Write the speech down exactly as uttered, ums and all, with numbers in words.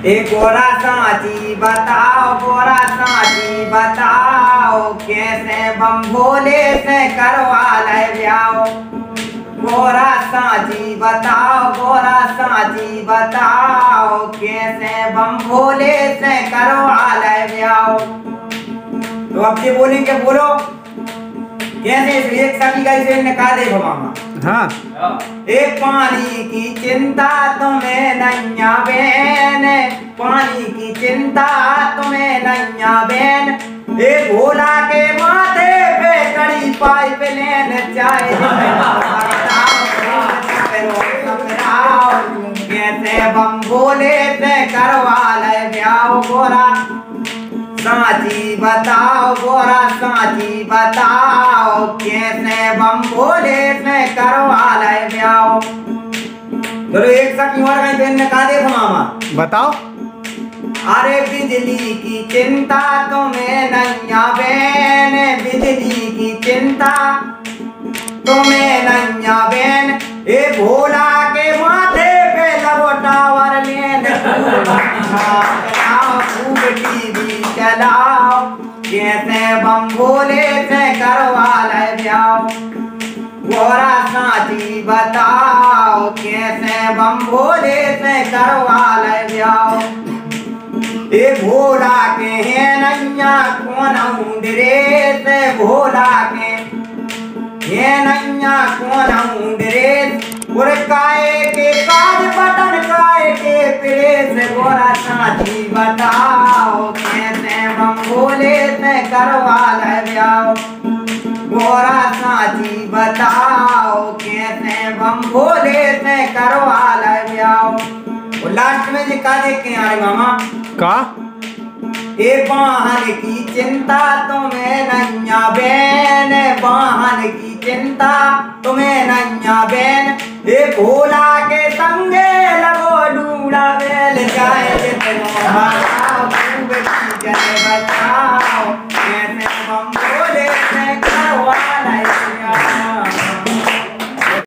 एक गोरा सांची बताओ, गोरा सांची बताओ, कैसे बम भोले से करवा ले ब्याह। गोरा सांची बताओ, गोरा सांची बताओ, कैसे बम भोले से करवा ले ब्याह। तो अब ये बोलेंगे, बोलो कैसे एक सखी का इसे निकाले मामा। हाँ। एक पानी की चिंता तुम्हें नैया बहन, पानी की चिंता तुम्हें नैया बहन, एक भोला के माथे पे कड़ी पाइप लेन चाहे। कैसे बम भोले से करवा ले ब्याह। गोरा सांची बताओ, गोरा सांची बताओ, कैसे बम भोले से करवा ले ब्याह। चलो एक सखी और कहीं बहन ने कहा देखो मामा। बताओ। अरे बिजली की चिंता तुम्हें नैया बहन, बिजली की चिंता तुम्हें नैया बहन, ए भोला के माथे पे लगो टावर लेन। खूब टीवी चलाओ, कैसे बम भोले से करवा ले ब्याह। गोरा सांची बताओ, कैसे बम भोले से करवा ले ब्याह। ए भोला के है नैया कौन ऊंडरे से, भोला के है नैया कौन ऊंडरे, और काए के काज बटन काए के प्रेस। गोरा सांची बताओ, कैसे बम भोले से करवा ले ब्याह। गोरा सांची बताओ, कैसे बम भोले से करवा ले ब्याह। लास्ट में जी का देख के आ रहे मामा का ए वाहन की चिंता तुम्हें नैया बहन, वाहन की चिंता तुम्हें नैया बहन, ए भोला के संगे लगो ढूंढा बेल जाए। जितनो बचाओ खूब की जय बचाओ,